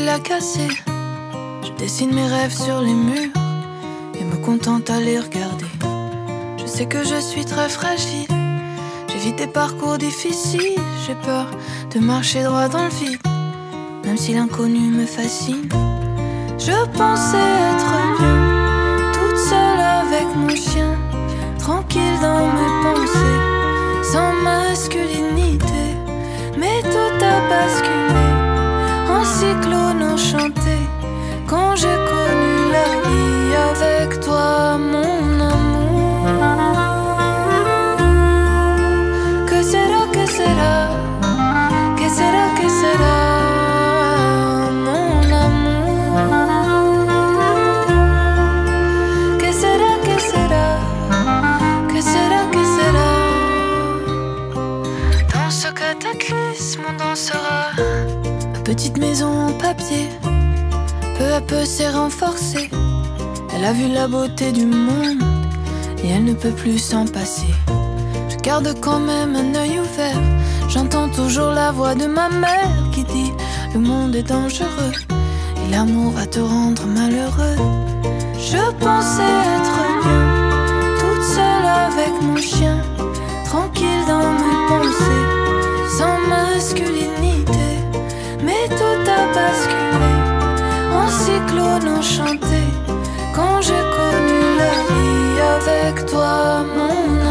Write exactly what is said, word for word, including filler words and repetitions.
l'a cassé. Je dessine mes rêves sur les murs et me contente à les regarder. Je sais que je suis très fragile, j'évite des parcours difficiles. J'ai peur de marcher droit dans le vide, même si l'inconnu me fascine. Je pensais être bien, toute seule avec mon chien, tranquille dans mes pensées, sans masculinité. Mais tout a basculé en cyclone enchanté quand j'ai connu la vie avec toi, mon amour. Que sera, que sera, que sera, que sera, mon amour. Que sera, que sera, que sera, que sera. Dans ce cataclysme on dansera. Ma petite maison en papier peu à peu s'est renforcée. Elle a vu la beauté du monde et elle ne peut plus s'en passer. Je garde quand même un œil ouvert, j'entends toujours la voix de ma mère qui dit: le monde est dangereux et l'amour va te rendre malheureux. Je pensais être bien, toute seule avec mon chien, tranquille dans mes pensées, sans masculinité. Mais tout a basculé en cyclone enchanté quand j'ai connu la vie avec toi, mon